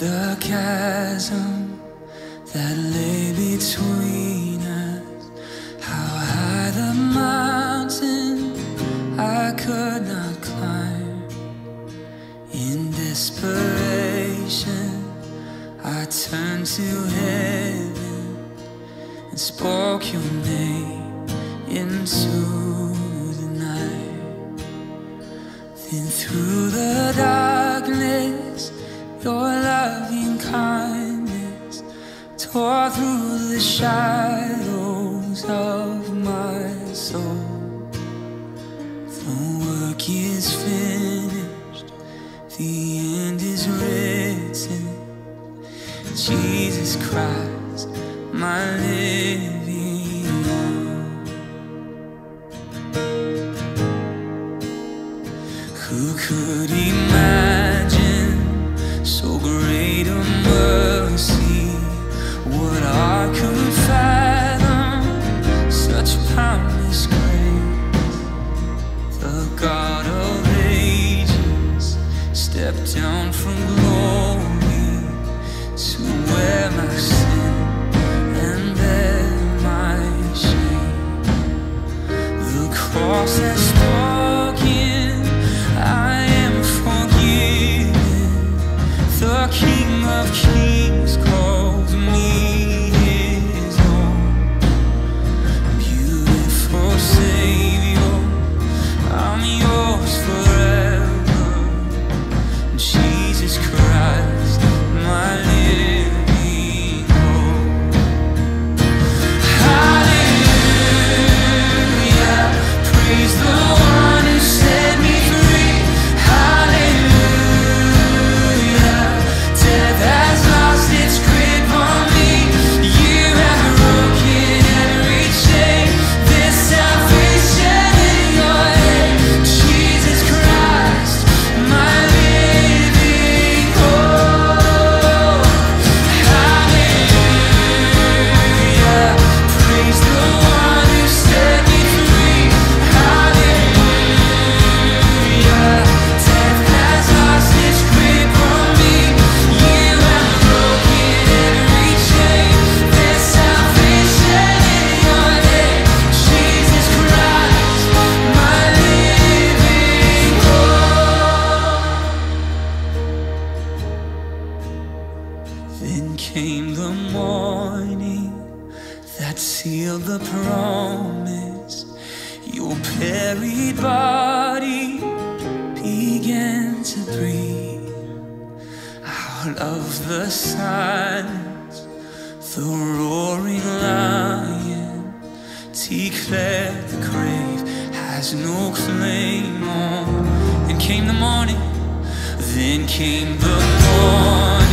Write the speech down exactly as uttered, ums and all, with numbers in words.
the chasm that lay between us, how high the mountain I could not climb. In desperation, I turned to heaven and spoke your name into the night. Then through the darkness, your loving kindness tore through the shadows of my soul. The work is finished, the end is written. Jesus Christ, my living hope. Who could imagine so great a mercy? What I could fathom such boundless grace? The God of ages stepped down from glory to wear my sin and bear my shame. The cross has spoken, I am forgiven. The King of Kings calls me his own. Beautiful Savior, I'm yours forever. Jesus Christ, my living hope. Hallelujah, praise the one who set me free. Hallelujah, death has lost its grip on me. You have broken every chain. There's salvation in your name. Jesus Christ, my living hope. Hallelujah, praise the one who set me free. Hallelujah, death has lost its grip on me. You have broken every chain. There's salvation in your name. Jesus Christ, my living hope. Then came the morning that sealed the promise. Your buried body began to breathe. Out of the silence, the roaring lion declared the grave has no claim on. Then came the morning, then came the morning.